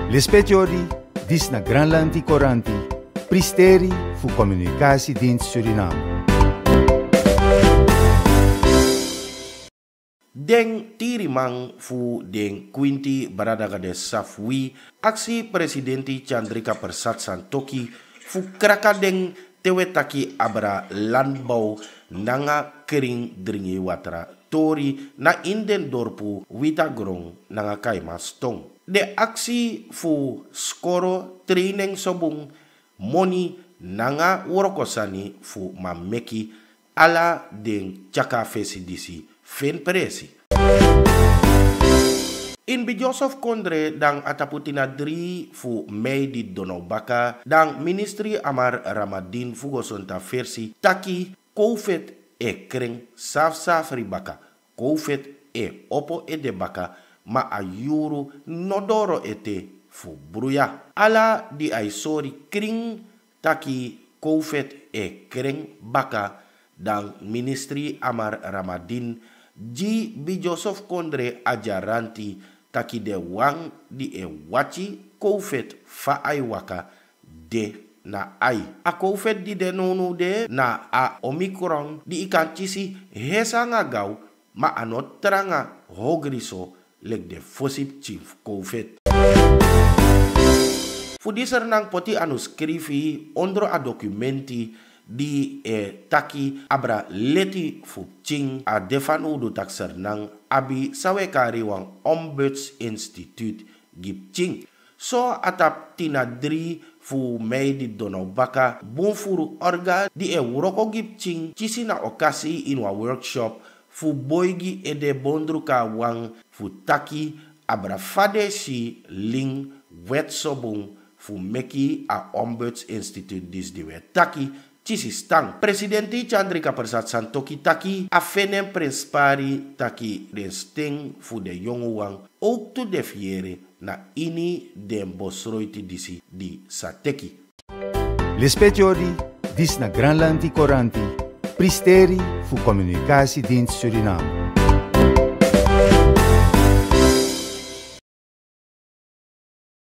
L'espetiori, dis na Granlandi Coranti, pristeri fu Communicatiedienst Suriname. Den tirimang fu den Quinti Baradaga de Safwi, aksi Presidenti Chandrika Persat Santokhi, fu kraka den tewetaki abra landbouw nanga kering dringi watra tori na inden dorpu Witagrong nanga kaima stong. De aksi fu skoro training sobung moni nanga worokosani fu mameki ala den chaka fesi disi fen presi. In bi Joseph Kondre dang ataputina dri fu Mei di Donobaka dang Ministri Amar Ramadin Fugosonta versi taki koufet e kring saf ribaka koufet e opo e de baka ma ayuru nodoro ete fu bruya ala di ay sori kring taki koufet e kring baka dang Ministri Amar Ramadin ji bi Joseph Kondre ajaranti taki de wang di e wachi koufet fa ay waka de na ai. A koufet di de nonu de na a omikron di ikan cisi hesa nga gau ma anot teranga hogriso leg de fosip chief koufet. Fudi sernang poti anu skrivi ondro a dokumenti di taki abra leti fukcing a defanu du tak sernang abi sawekari wang Ombuds Institute gipcing. So atap tinadri fu Mei di Donobaka bonfuru orga di wuroko gipcing cisi na okasi inwa workshop fu boygi ede bondruka wang fu taki abra fade si ling wet sobung fu meki a Ombuds Institute dis di wet taki cisi stang. Presidenti Chandrika Persat Santokhi taki afenem prespari taki den sting fu de jonge wang ook tu defiere na ini den bosroiti disi di sateki. L'espetiori, dis na Granlandi Coranti, pristeri fu Communicatiedienst Suriname.